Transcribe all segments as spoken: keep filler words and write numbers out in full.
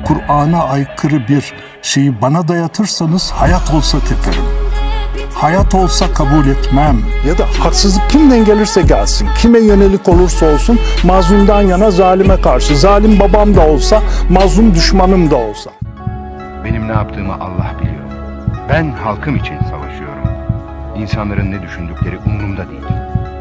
Kur'an'a aykırı bir şeyi bana dayatırsanız hayat olsa teperim. Hayat olsa kabul etmem. Ya da haksızlık kimden gelirse gelsin, kime yönelik olursa olsun, mazlumdan yana zalime karşı. Zalim babam da olsa, mazlum düşmanım da olsa. Benim ne yaptığımı Allah biliyor. Ben halkım için savaşıyorum. İnsanların ne düşündükleri umurumda değil.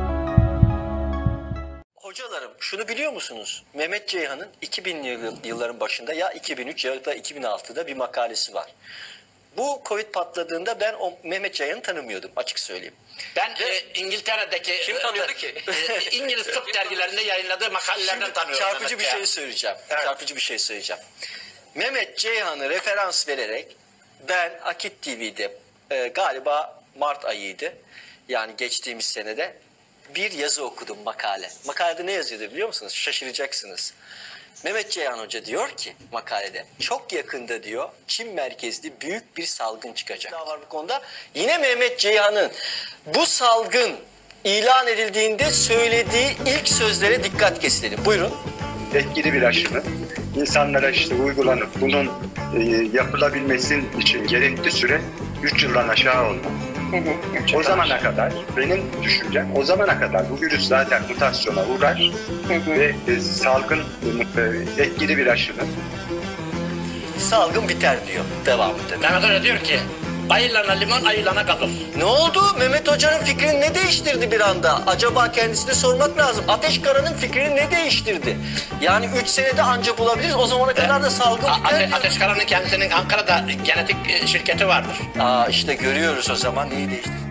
Hocalarım, şunu biliyor musunuz? Mehmet Ceyhan'ın iki binli yılların başında ya iki bin üç ya da iki bin altıda bir makalesi var. Bu Covid patladığında ben o Mehmet Ceyhan'ı tanımıyordum, açık söyleyeyim. Ben e, İngiltere'deki kim tanıyordu ki? E, İngiliz tıp dergilerinde yayınladığı makalelerden tanıyorum. Çarpıcı Mehmet bir Ceyhan. şey söyleyeceğim. Evet. Çarpıcı bir şey söyleyeceğim. Mehmet Ceyhan'ı referans vererek ben Akit T V'de e, galiba Mart ayıydı. Yani geçtiğimiz senede bir yazı okudum, makale. Makalede ne yazıyordu biliyor musunuz? Şaşıracaksınız. Mehmet Ceyhan Hoca diyor ki makalede, çok yakında diyor Çin merkezli büyük bir salgın çıkacak. Daha var bu konuda. Yine Mehmet Ceyhan'ın bu salgın ilan edildiğinde söylediği ilk sözlere dikkat kesilelim. Buyurun. Etkili bir aşının insanlara işte uygulanıp bunun e, yapılabilmesi için gerekli süre üç yıldan aşağı olmaz. O zamana kadar benim düşüncem, o zamana kadar bu virüs zaten mutasyona uğrar ve e, salgın e, etkili bir aşının Salgın biter diyor devamında. Mehmet Hoca diyor ki ayılana limon, ayılana gazoz. Ne oldu? Mehmet Hoca'nın fikrini ne değiştirdi bir anda? Acaba kendisine sormak lazım. Ateş Kara'nın fikrini ne değiştirdi? Yani üç senede anca bulabiliriz. O zamana kadar da salgın A- biter Ate- diyor. Ateş Kara'nın kendisinin Ankara'da genetik e, şirketi vardır. Aa işte görüyoruz o zaman neyi değiştirdi.